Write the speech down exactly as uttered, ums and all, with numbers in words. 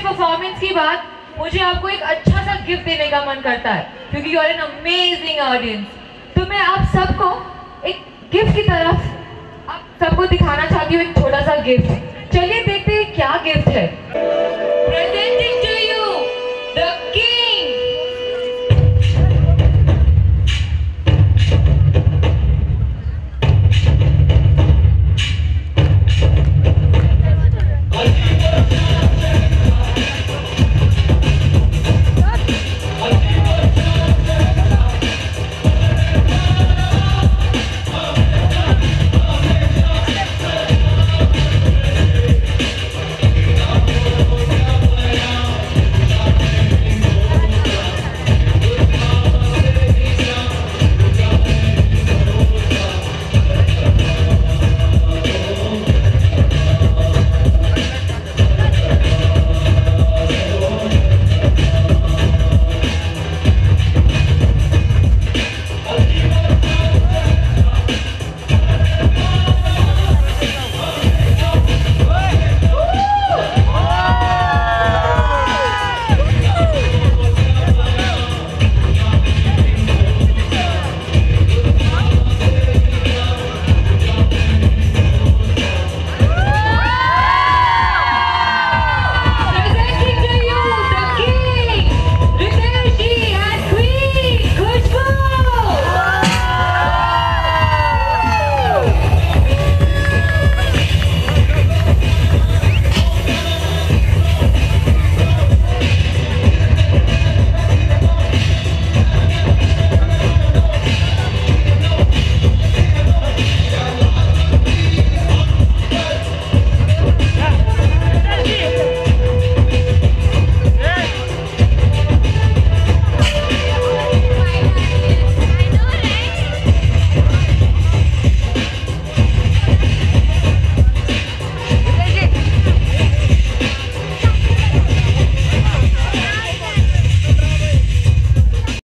Performance की बात, मुझे आपको एक अच्छा सा गिफ्ट देने का मन करता है क्योंकि you are an amazing audience. तो मैं आप सबको एक गिफ्ट की तरफ आप सबको दिखाना चाहती हूँ, एक छोटा सा गिफ्ट। चलिए देखते हैं क्या गिफ्ट है।